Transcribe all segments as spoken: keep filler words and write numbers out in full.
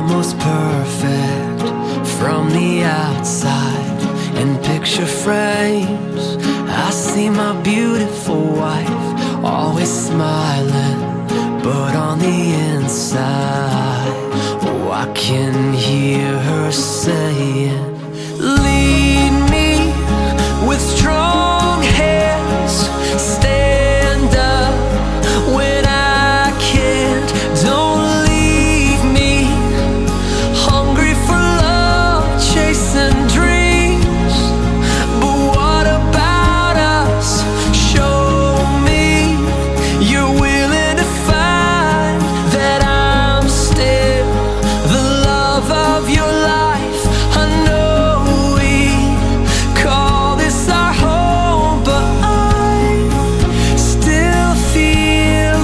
almost perfect from the outside. In picture frames, I see my beautiful wife, always smiling, but on the inside, oh, I can hear her saying, lead me with strong hands, stand up when I can't, don't leave me hungry for love, chasing dreams. But what about us? Show me you're willing to find that I'm still the love of your life. I know we call this our home, but I still feel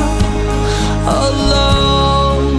alone.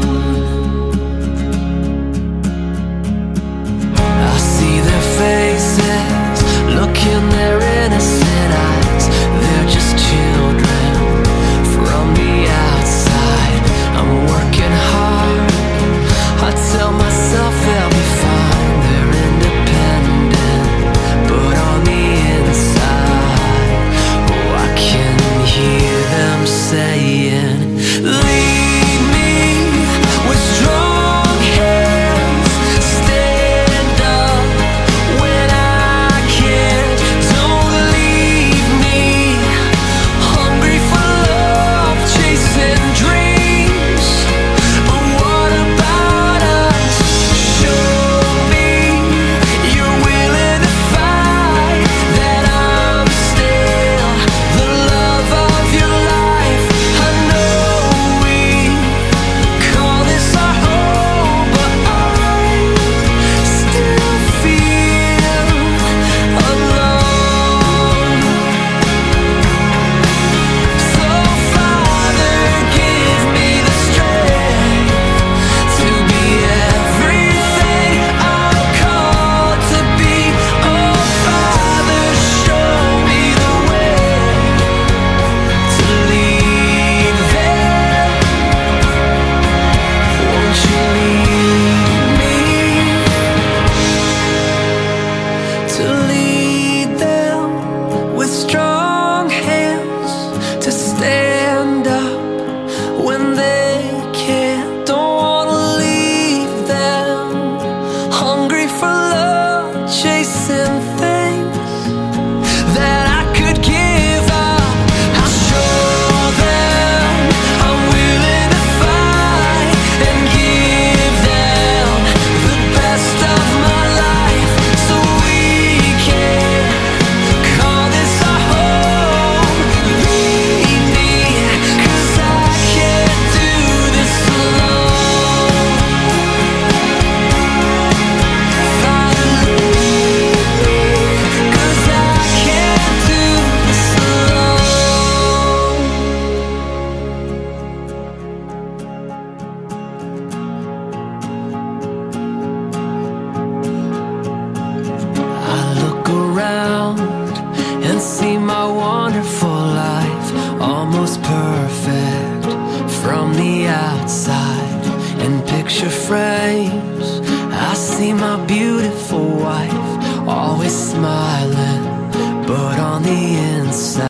I see their faces, look in their innocent eyes. They're just children from the outside. I'm working hard, I tell myself they'll be fine. They're independent, but on the inside, oh, I can hear them saying, lead me with strong hands, stand up when I can't, don't leave me hungry for love, chasing dreams. But what about us? Show me you're willing to fight that I'm still the love of your life. I know we call this our home, but I still feel alone. So Father, give me the strength to be everything I'm called to be. Oh Father, show me the way to lead them. Won't you lead me to lead them with strong hands, to stand up when they can't, don't wanna leave them hungry for love, chasing things that I could give up. I'll show them I'm willing to fight and give them the best of my life, so we can call this our home. Lead me, 'cause I can't do this alone. Father, lead me, 'cause I can't do this alone. I look around and see my wonderful life, almost perfect from the outside. In picture frames, I see my beautiful wife, always smiling, but on the inside.